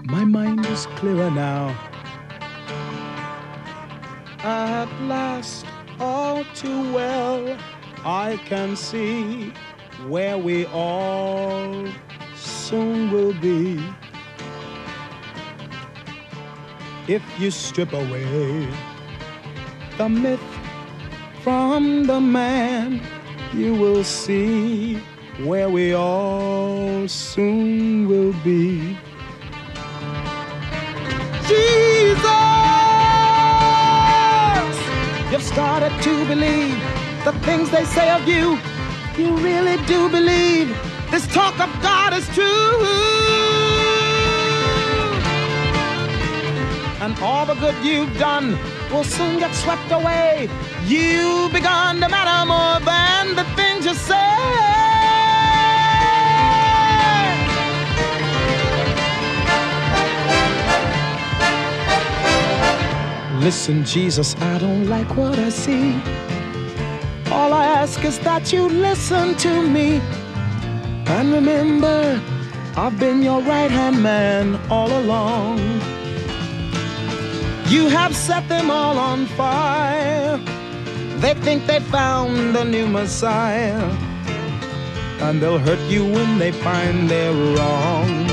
My mind is clearer now. At last, all too well, I can see where we all soon will be. If you strip away the myth from the man, you will see where we all soon will be. Jesus, you've started to believe the things they say of you. You really do believe this talk of God is true. And all the good you've done will soon get swept away. You've begun to matter more than the things you say. Listen, Jesus, I don't like what I see. All I ask is that you listen to me. And remember, I've been your right-hand man all along. You have set them all on fire. They think they found a new Messiah, and they'll hurt you when they find they're wrong.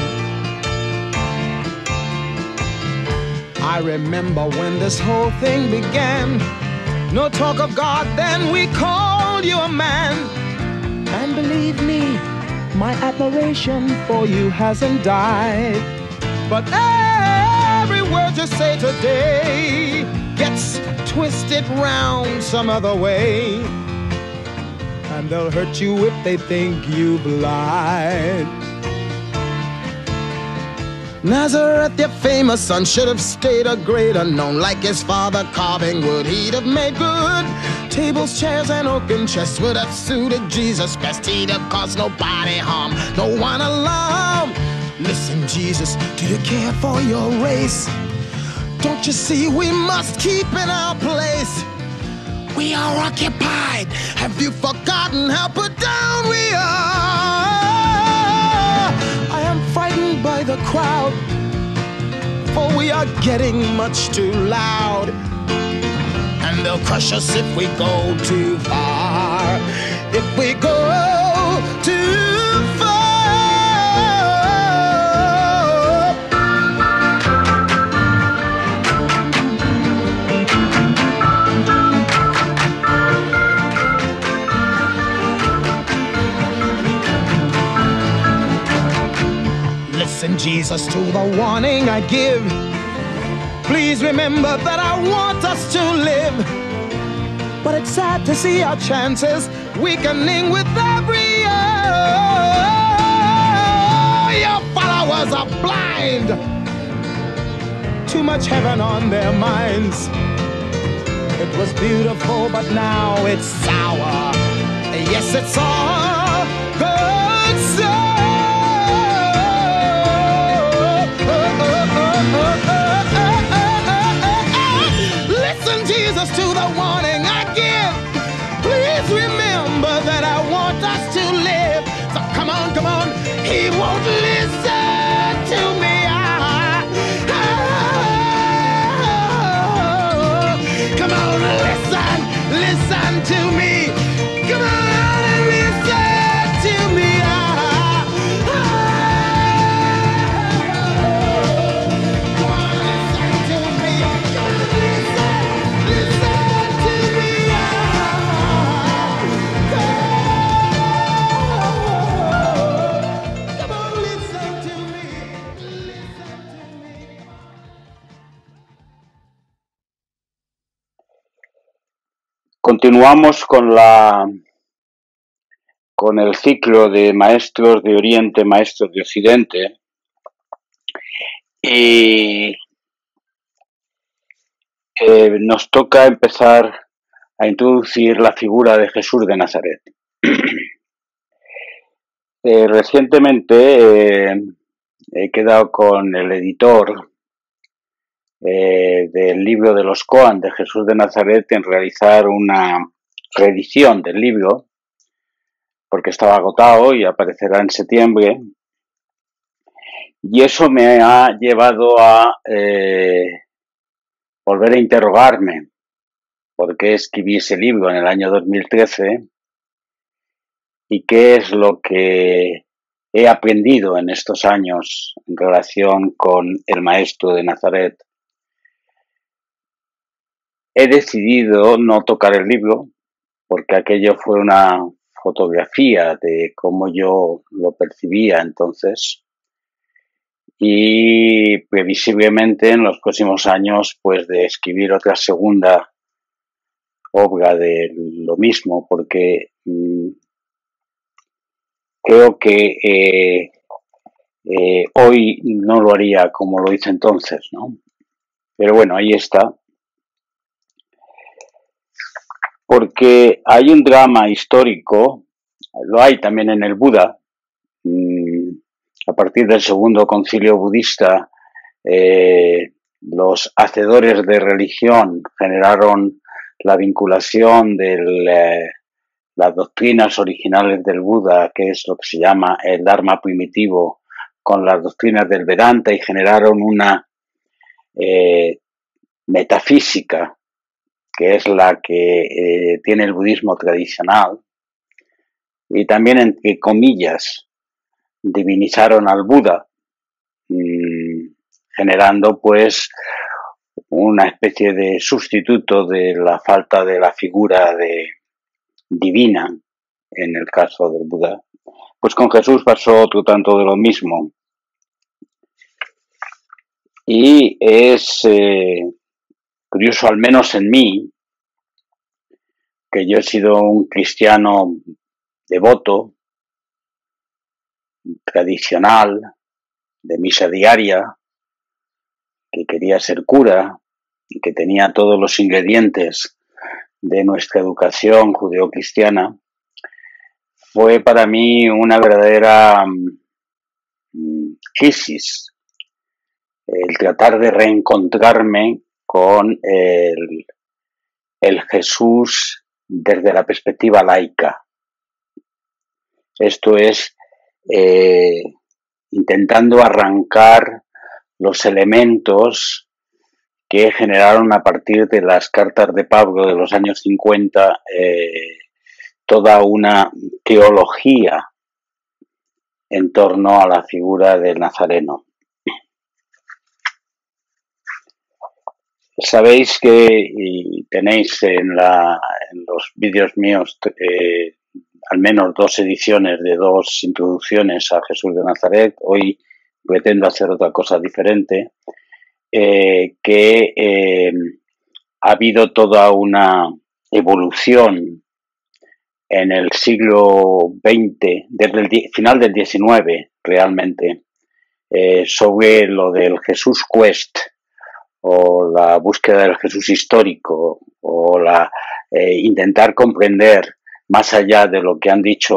I remember when this whole thing began. No talk of God, then we called you a man. And believe me, my admiration for you hasn't died. But every word you say today gets twisted round some other way. And they'll hurt you if they think you've lied. Nazareth, your famous son, should have stayed a great unknown. Like his father carving wood, he'd have made good. Tables, chairs, and oaken chests would have suited Jesus best. He'd have caused nobody harm, no one alarm. Listen, Jesus, do you care for your race? Don't you see we must keep in our place? We are occupied. Have you forgotten how put down we are? I am frightened by the crowd, for we are getting much too loud. And they'll crush us if we go too far. If we go too far. Listen, Jesus, to the warning I give. Please remember that I want us to live. But it's sad to see our chances weakening with every year. Your followers are blind. Too much heaven on their minds. It was beautiful, but now it's sour. Yes, it's all good stuff. Listen, Jesus, to the warning I give. Please remember that I want us to live. So come on, come on. He won't listen to me. Come on, listen to me. Come on and listen to me. Continuamos con el ciclo de Maestros de Oriente, Maestros de Occidente, y nos toca empezar a introducir la figura de Jesús de Nazaret. Recientemente he quedado con el editor del libro de los Koan de Jesús de Nazaret en realizar una reedición del libro, porque estaba agotado y aparecerá en septiembre. Y eso me ha llevado a volver a interrogarme por qué escribí ese libro en el año 2013 y qué es lo que he aprendido en estos años en relación con el Maestro de Nazaret. He decidido no tocar el libro porque aquello fue una fotografía de cómo yo lo percibía entonces y previsiblemente en los próximos años pues de escribir otra segunda obra de lo mismo porque creo que hoy no lo haría como lo hice entonces, ¿no? Pero bueno, ahí está. Porque hay un drama histórico, lo hay también en el Buda, a partir del segundo concilio budista, los hacedores de religión generaron la vinculación de las doctrinas originales del Buda, que es lo que se llama el Dharma primitivo, con las doctrinas del Vedanta y generaron una metafísica que es la que tiene el budismo tradicional, y también, entre comillas, divinizaron al Buda, generando pues una especie de sustituto de la falta de la figura divina en el caso del Buda. Pues con Jesús pasó otro tanto de lo mismo. Y es curioso, al menos en mí, que yo he sido un cristiano devoto, tradicional, de misa diaria, que quería ser cura y que tenía todos los ingredientes de nuestra educación judeocristiana, fue para mí una verdadera crisis el tratar de reencontrarme con el Jesús desde la perspectiva laica. Esto es intentando arrancar los elementos que generaron a partir de las cartas de Pablo de los años 50 toda una teología en torno a la figura del Nazareno. Sabéis que, y tenéis en los vídeos míos al menos 2 ediciones de 2 introducciones a Jesús de Nazaret. Hoy pretendo hacer otra cosa diferente, que ha habido toda una evolución en el siglo XX, desde el final del XIX realmente, sobre lo del Jesús Quest, o la búsqueda del Jesús histórico, o intentar comprender más allá de lo que han dicho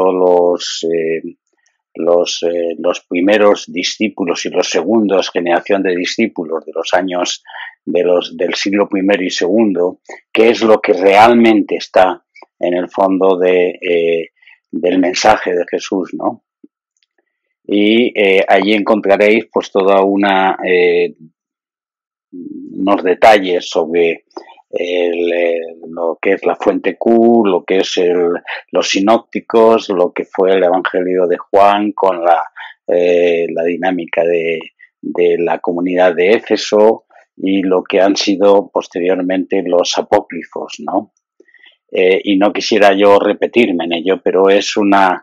los primeros discípulos y los segundos generación de discípulos de los años del siglo I y segundo, qué es lo que realmente está en el fondo del mensaje de Jesús, ¿no? Y allí encontraréis pues toda unos detalles sobre lo que es la fuente Q, lo que es los sinópticos, lo que fue el Evangelio de Juan con la dinámica de la comunidad de Éfeso y lo que han sido posteriormente los apócrifos, ¿no? Y no quisiera yo repetirme en ello, pero es una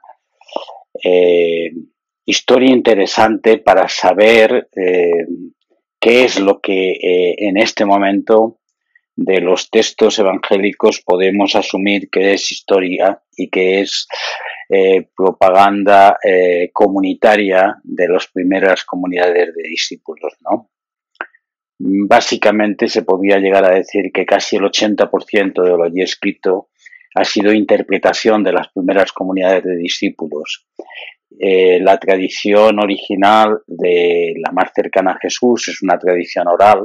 historia interesante para saber qué es lo que en este momento de los textos evangélicos podemos asumir que es historia y que es propaganda comunitaria de las primeras comunidades de discípulos, ¿no? Básicamente se podría llegar a decir que casi el 80% de lo allí escrito ha sido interpretación de las primeras comunidades de discípulos. La tradición original de la más cercana a Jesús es una tradición oral.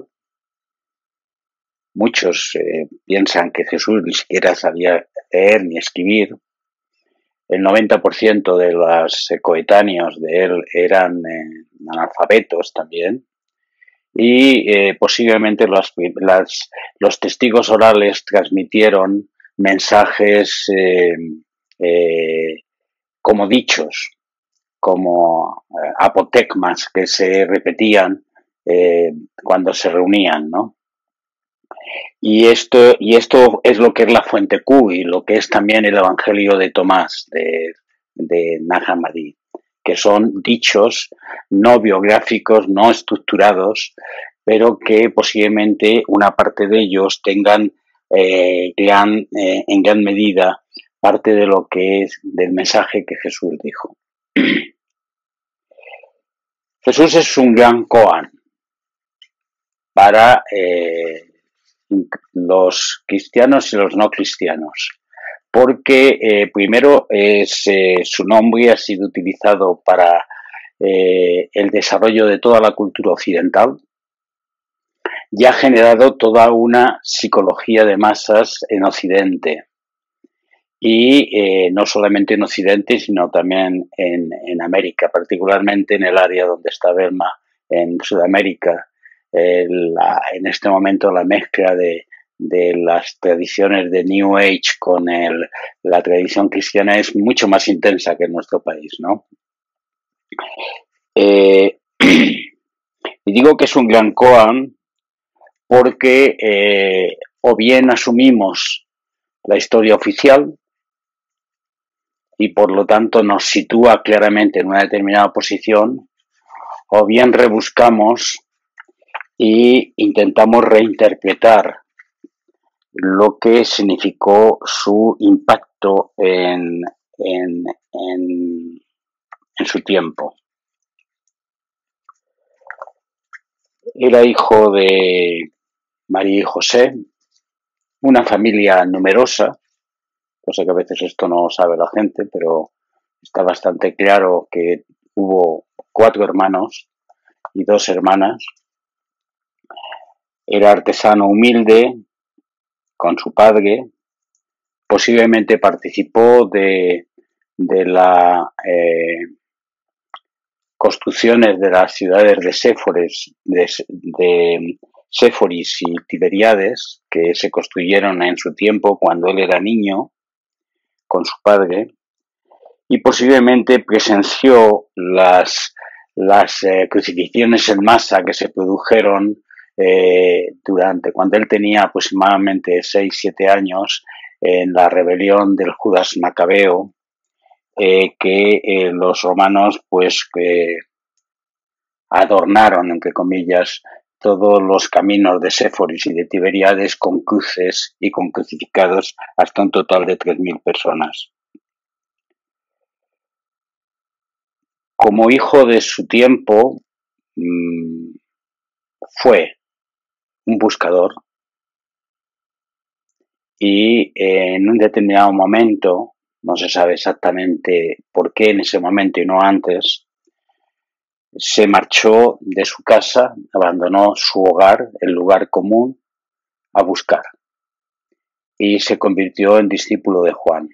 Muchos piensan que Jesús ni siquiera sabía leer ni escribir, el 90% de los coetáneos de él eran analfabetos también, y posiblemente los testigos orales transmitieron mensajes como dichos, como apotegmas que se repetían cuando se reunían, ¿no? Y esto es lo que es la fuente Q y lo que es también el Evangelio de Tomás, de Nag Hammadi, que son dichos no biográficos, no estructurados, pero que posiblemente una parte de ellos tengan en gran medida parte de lo que es del mensaje que Jesús dijo. Jesús es un gran Kohan para los cristianos y los no cristianos, porque primero su nombre ha sido utilizado para el desarrollo de toda la cultura occidental y ha generado toda una psicología de masas en Occidente, y no solamente en Occidente, sino también en América, particularmente en el área donde está Burma, en Sudamérica. En este momento la mezcla de las tradiciones de New Age con la tradición cristiana es mucho más intensa que en nuestro país, ¿no? Y digo que es un gran Kohan porque o bien asumimos la historia oficial y por lo tanto nos sitúa claramente en una determinada posición, o bien rebuscamos y intentamos reinterpretar lo que significó su impacto en su tiempo. Era hijo de María y José, una familia numerosa, cosa que a veces esto no sabe la gente, pero está bastante claro que hubo 4 hermanos y 2 hermanas. Era artesano humilde con su padre, posiblemente participó de la construcciones de las ciudades de Séforis y Tiberíades, que se construyeron en su tiempo cuando él era niño con su padre, y posiblemente presenció las crucifixiones en masa que se produjeron durante cuando él tenía aproximadamente 6-7 años en la rebelión del Judas Macabeo, que los romanos pues adornaron, entre comillas, todos los caminos de Séforis y de Tiberíades con cruces y con crucificados, hasta un total de 3.000 personas. Como hijo de su tiempo, fue un buscador, y en un determinado momento, no se sabe exactamente por qué en ese momento y no antes, se marchó de su casa, abandonó su hogar, el lugar común, a buscar, y se convirtió en discípulo de Juan.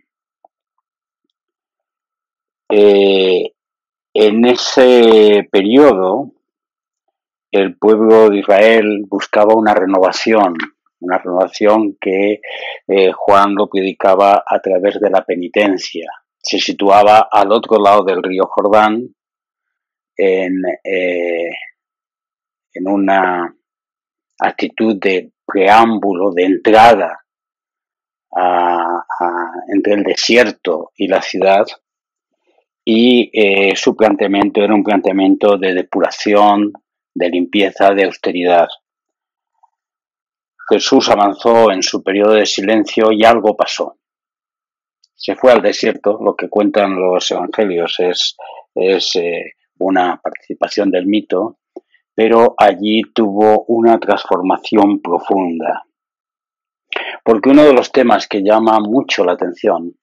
En ese periodo, el pueblo de Israel buscaba una renovación que Juan lo predicaba a través de la penitencia. Se situaba al otro lado del río Jordán, en una actitud de preámbulo, de entrada entre el desierto y la ciudad, y su planteamiento era un planteamiento de depuración, de limpieza, de austeridad. Jesús avanzó en su periodo de silencio y algo pasó. Se fue al desierto, lo que cuentan los evangelios es una participación del mito, pero allí tuvo una transformación profunda. Porque uno de los temas que llama mucho la atención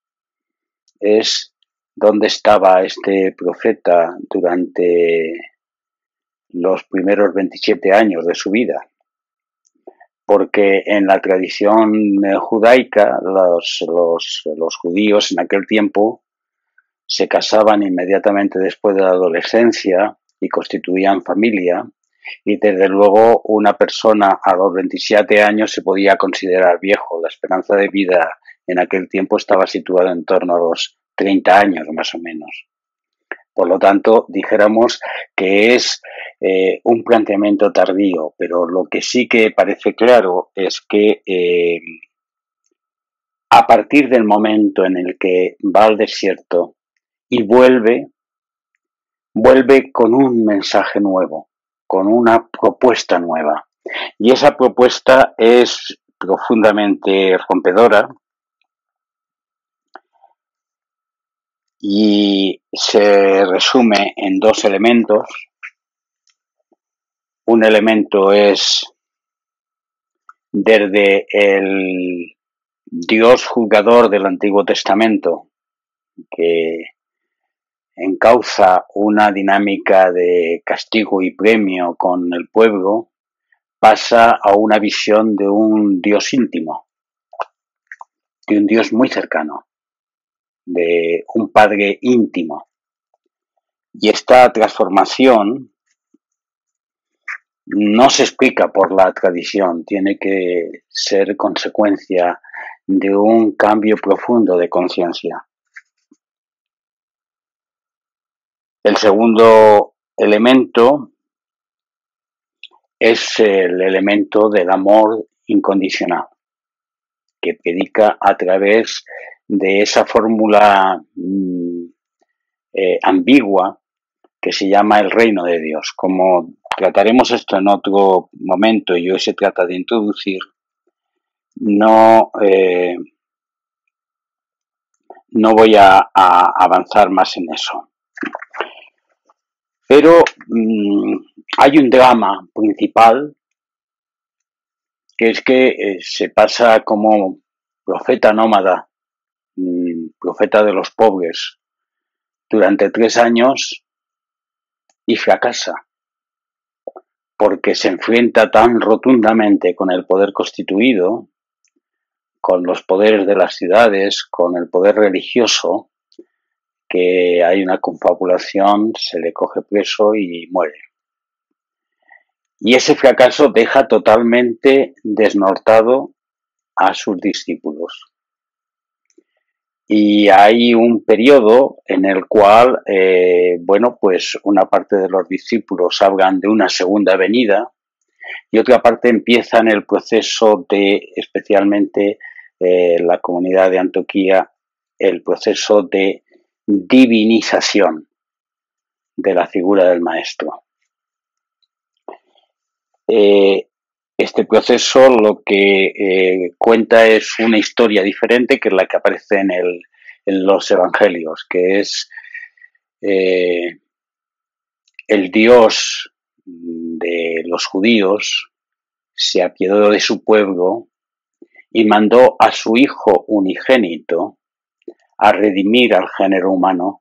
es dónde estaba este profeta durante los primeros 27 años de su vida. porque en la tradición judaica los judíos en aquel tiempo se casaban inmediatamente después de la adolescencia y constituían familia, y desde luego una persona a los 27 años se podía considerar viejo. La esperanza de vida en aquel tiempo estaba situada en torno a los 30 años más o menos. Por lo tanto, dijéramos que es un planteamiento tardío, pero lo que sí que parece claro es que a partir del momento en el que va al desierto y vuelve con un mensaje nuevo, con una propuesta nueva. Y esa propuesta es profundamente rompedora y se resume en dos elementos. Un elemento es desde el Dios juzgador del Antiguo Testamento, que encauza una dinámica de castigo y premio con el pueblo, pasa a una visión de un Dios íntimo, de un Dios muy cercano, de un Padre íntimo. Y esta transformación no se explica por la tradición, tiene que ser consecuencia de un cambio profundo de conciencia. El segundo elemento es el elemento del amor incondicional, que predica a través de esa fórmula ambigua que se llama el reino de Dios. Como trataremos esto en otro momento y hoy se trata de introducir, no voy a avanzar más en eso. Pero hay un drama principal, que es que se pasa como profeta nómada, profeta de los pobres, durante 3 años y fracasa, porque se enfrenta tan rotundamente con el poder constituido, con los poderes de las ciudades, con el poder religioso, que hay una confabulación, se le coge preso y muere. Y ese fracaso deja totalmente desnortado a sus discípulos. Y hay un periodo en el cual, pues una parte de los discípulos hablan de una segunda venida y otra parte empiezan el proceso de, especialmente la comunidad de Antioquía, el proceso de divinización de la figura del maestro. Este proceso lo que cuenta es una historia diferente que la que aparece en los evangelios, que es el Dios de los judíos se apiadó de su pueblo y mandó a su Hijo unigénito a redimir al género humano,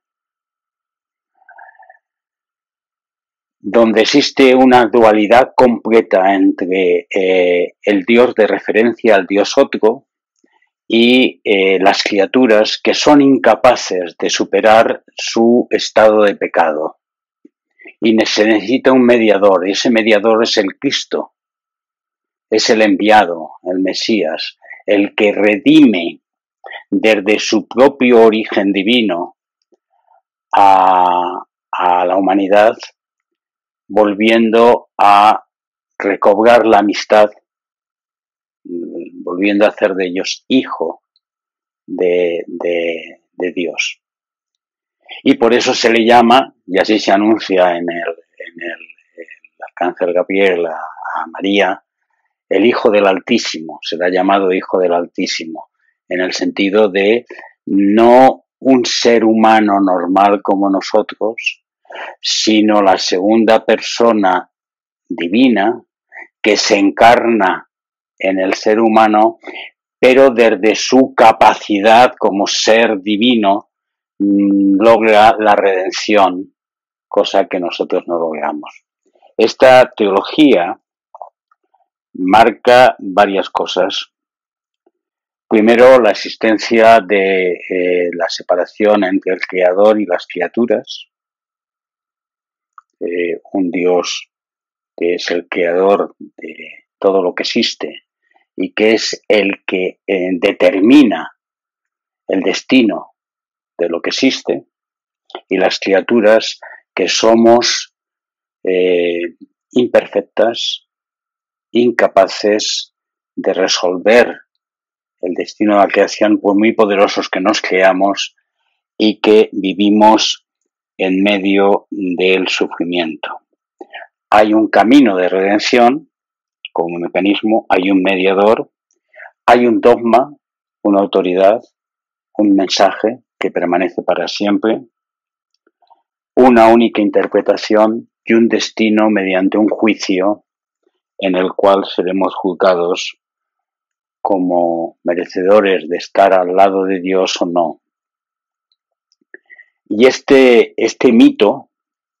donde existe una dualidad completa entre el Dios de referencia al Dios otro y las criaturas que son incapaces de superar su estado de pecado. Y se necesita un mediador, y ese mediador es el Cristo, es el enviado, el Mesías, el que redime desde su propio origen divino a la humanidad, volviendo a recobrar la amistad, volviendo a hacer de ellos hijo de Dios. Y por eso se le llama, y así se anuncia en el arcángel Gabriel a María, el Hijo del Altísimo. Será llamado Hijo del Altísimo, en el sentido de no un ser humano normal como nosotros, sino la segunda persona divina que se encarna en el ser humano, pero desde su capacidad como ser divino logra la redención, cosa que nosotros no logramos. Esta teología marca varias cosas. Primero, la existencia de la separación entre el Creador y las criaturas. Un Dios que es el creador de todo lo que existe y que es el que determina el destino de lo que existe, y las criaturas que somos imperfectas, incapaces de resolver el destino de la creación, por muy poderosos que nos creamos, y que vivimos en medio del sufrimiento. Hay un camino de redención como mecanismo, hay un mediador, hay un dogma, una autoridad, un mensaje que permanece para siempre, una única interpretación y un destino mediante un juicio en el cual seremos juzgados como merecedores de estar al lado de Dios o no. Y este mito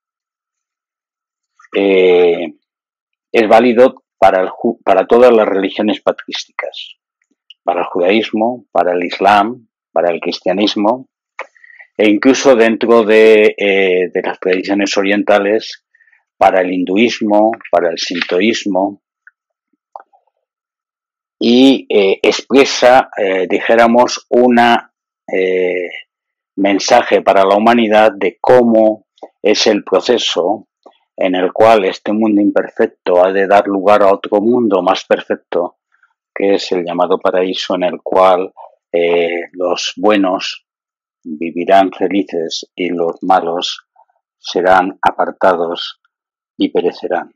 es válido para todas las religiones patrísticas, para el judaísmo, para el islam, para el cristianismo, e incluso dentro de las tradiciones orientales, para el hinduismo, para el sintoísmo, y expresa, dijéramos, una mensaje para la humanidad de cómo es el proceso en el cual este mundo imperfecto ha de dar lugar a otro mundo más perfecto, que es el llamado paraíso, en el cual los buenos vivirán felices y los malos serán apartados y perecerán.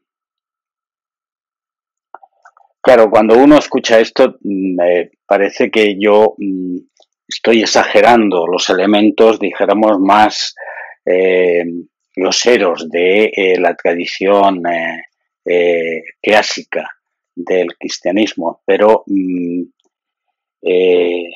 Claro, cuando uno escucha esto, parece que yo estoy exagerando los elementos, dijéramos, más groseros de la tradición clásica del cristianismo, pero de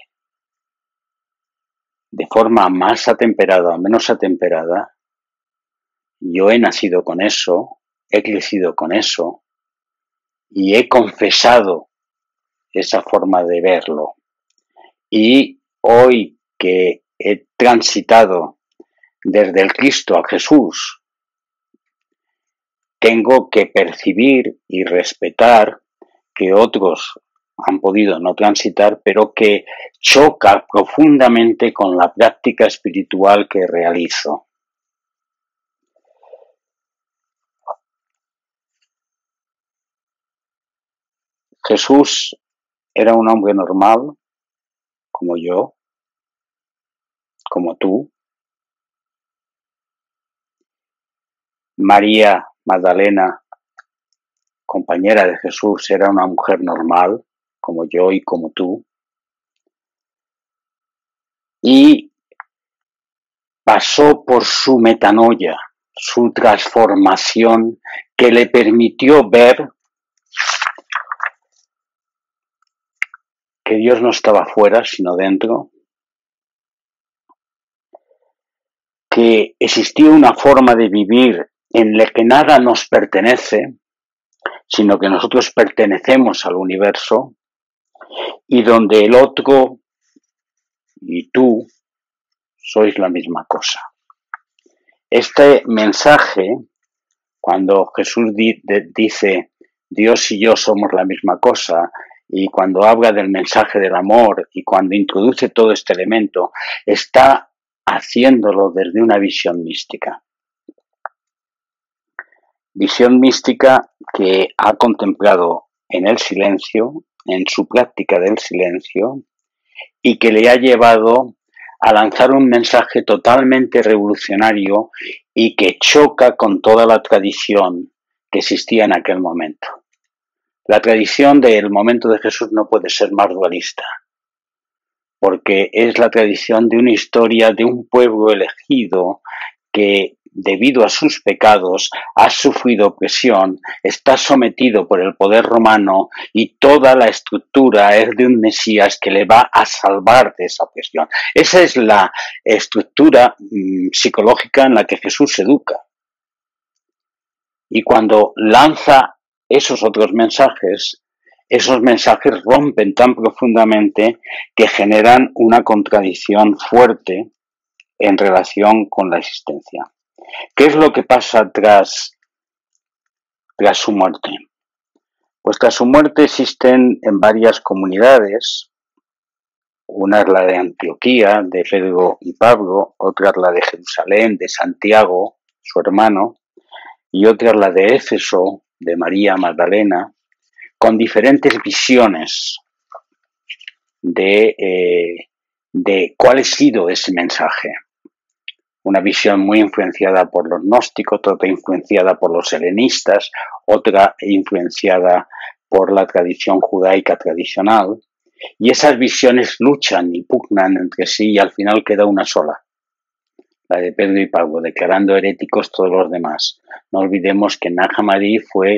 forma más atemperada o menos atemperada, yo he nacido con eso, he crecido con eso y he confesado esa forma de verlo. Y hoy que he transitado desde el Cristo a Jesús, tengo que percibir y respetar que otros han podido no transitar, pero que choca profundamente con la práctica espiritual que realizo. Jesús era un hombre normal, como yo, como tú. María Magdalena, compañera de Jesús, era una mujer normal, como yo y como tú. Y pasó por su metanoia, su transformación, que le permitió ver que Dios no estaba fuera, sino dentro, que existía una forma de vivir en la que nada nos pertenece, sino que nosotros pertenecemos al universo, y donde el otro y tú sois la misma cosa. Este mensaje, cuando Jesús dice Dios y yo somos la misma cosa, y cuando habla del mensaje del amor y cuando introduce todo este elemento, está haciéndolo desde una visión mística. Visión mística que ha contemplado en el silencio, en su práctica del silencio, y que le ha llevado a lanzar un mensaje totalmente revolucionario y que choca con toda la tradición que existía en aquel momento. La tradición del momento de Jesús no puede ser más dualista, porque es la tradición de una historia de un pueblo elegido que, debido a sus pecados, ha sufrido opresión, está sometido por el poder romano y toda la estructura es de un Mesías que le va a salvar de esa opresión. Esa es la estructura psicológica en la que Jesús educa. Y cuando lanza esos otros mensajes, esos mensajes rompen tan profundamente que generan una contradicción fuerte en relación con la existencia. ¿Qué es lo que pasa tras su muerte? Pues tras su muerte existen en varias comunidades, una es la de Antioquía, de Pedro y Pablo, otra es la de Jerusalén, de Santiago, su hermano, y otra es la de Éfeso, de María Magdalena, con diferentes visiones de cuál ha sido ese mensaje. Una visión muy influenciada por los gnósticos, otra influenciada por los helenistas, otra influenciada por la tradición judaica tradicional. Y esas visiones luchan y pugnan entre sí y al final queda una sola, la de Pedro y Pablo, declarando heréticos todos los demás. No olvidemos que Nag Hammadi fue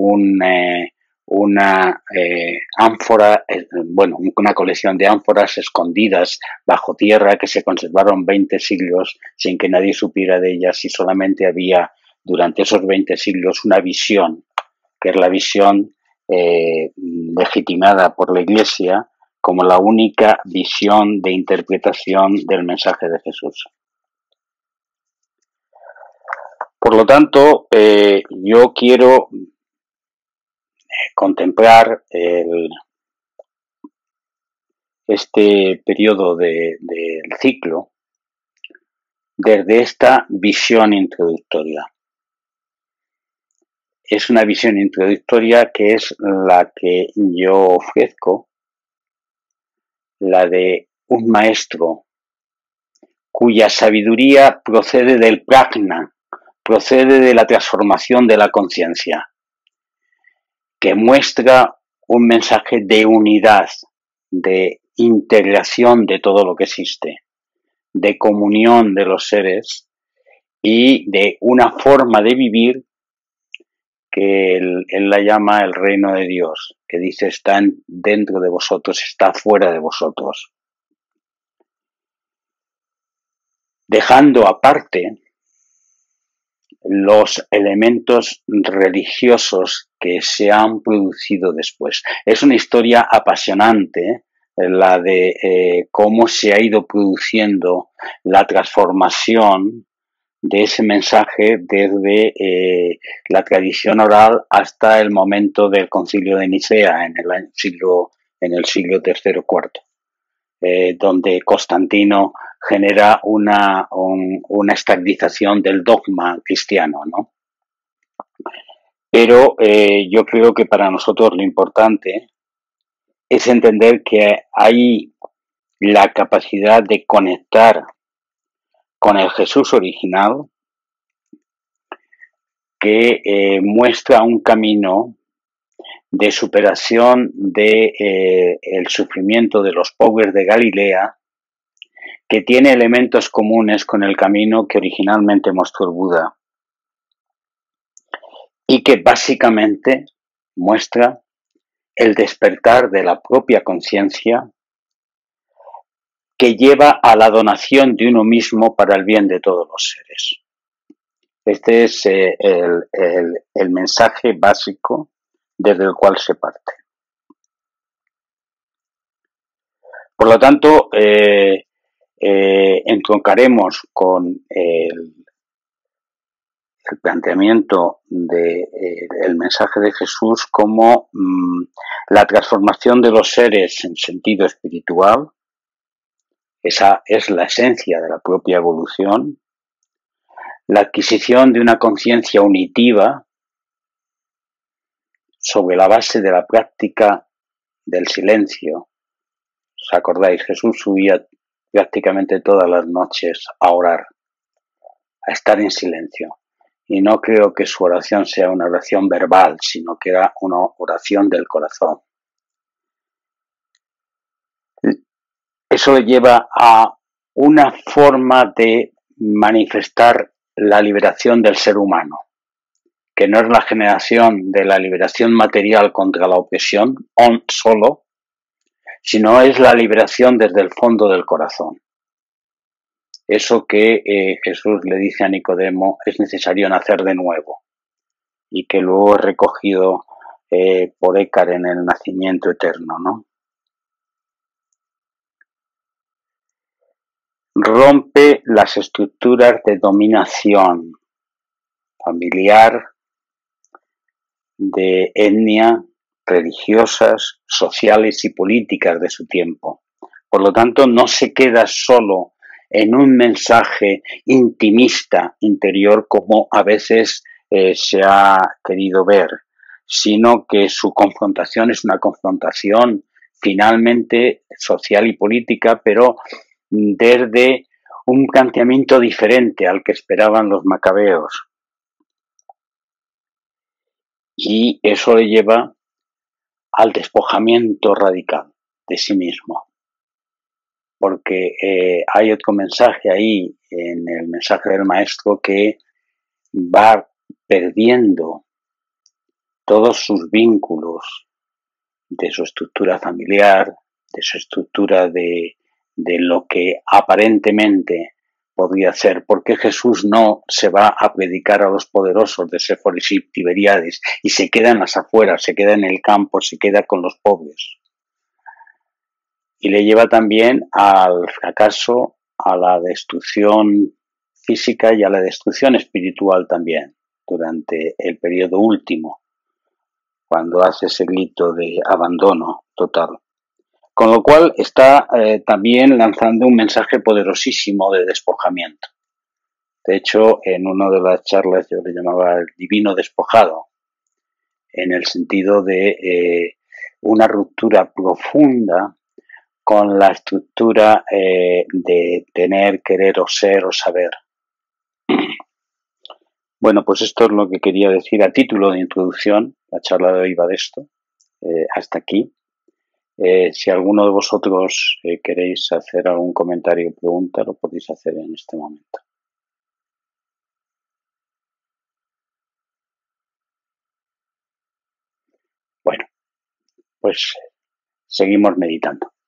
una ánfora, una colección de ánforas escondidas bajo tierra que se conservaron 20 siglos sin que nadie supiera de ellas y solamente había durante esos 20 siglos una visión, que es la visión legitimada por la Iglesia como la única visión de interpretación del mensaje de Jesús. Por lo tanto, yo quiero contemplar este periodo del ciclo desde esta visión introductoria. Es una visión introductoria que es la que yo ofrezco, la de un maestro cuya sabiduría procede del prajna, procede de la transformación de la conciencia, que muestra un mensaje de unidad, de integración de todo lo que existe, de comunión de los seres y de una forma de vivir que él la llama el reino de Dios, que dice está dentro de vosotros, está fuera de vosotros. Dejando aparte los elementos religiosos que se han producido después. Es una historia apasionante la de cómo se ha ido produciendo la transformación de ese mensaje desde la tradición oral hasta el momento del Concilio de Nicea en el siglo III-IV, donde Constantino genera una estabilización del dogma cristiano, ¿no? Pero yo creo que para nosotros lo importante es entender que hay la capacidad de conectar con el Jesús original que muestra un camino de superación de el sufrimiento de los pobres de Galilea, que tiene elementos comunes con el camino que originalmente mostró el Buda y que básicamente muestra el despertar de la propia conciencia que lleva a la donación de uno mismo para el bien de todos los seres. Este es el mensaje básico desde el cual se parte. Por lo tanto, entroncaremos con el planteamiento del mensaje de Jesús como la transformación de los seres en sentido espiritual. Esa es la esencia de la propia evolución. La adquisición de una conciencia unitiva sobre la base de la práctica del silencio. ¿Os acordáis? Jesús subía prácticamente todas las noches a orar, a estar en silencio. Y no creo que su oración sea una oración verbal, sino que era una oración del corazón. Eso le lleva a una forma de manifestar la liberación del ser humano, que no es la generación de la liberación material contra la opresión solo, sino es la liberación desde el fondo del corazón. Eso que Jesús le dice a Nicodemo, es necesario nacer de nuevo, y que luego es recogido por Écar en el nacimiento eterno, ¿no? Rompe las estructuras de dominación familiar, de etnia, religiosas, sociales y políticas de su tiempo. Por lo tanto, no se queda solo en un mensaje intimista interior como a veces se ha querido ver, sino que su confrontación es una confrontación finalmente social y política, pero desde un planteamiento diferente al que esperaban los macabeos. Y eso le lleva al despojamiento radical de sí mismo. Porque hay otro mensaje ahí, en el mensaje del maestro, que va perdiendo todos sus vínculos de su estructura familiar, de su estructura de lo que aparentemente podría ser. ¿Por qué Jesús no se va a predicar a los poderosos de Séforis y Tiberíades y se queda en las afueras, se queda en el campo, se queda con los pobres? Y le lleva también al fracaso, a la destrucción física y a la destrucción espiritual también, durante el periodo último, cuando hace ese grito de abandono total. Con lo cual está también lanzando un mensaje poderosísimo de despojamiento. De hecho, en una de las charlas yo le llamaba el divino despojado, en el sentido de una ruptura profunda con la estructura de tener, querer o ser o saber. Bueno, pues esto es lo que quería decir a título de introducción. La charla de hoy va de esto. Hasta aquí. Si alguno de vosotros queréis hacer algún comentario o pregunta, lo podéis hacer en este momento. Bueno, pues seguimos meditando.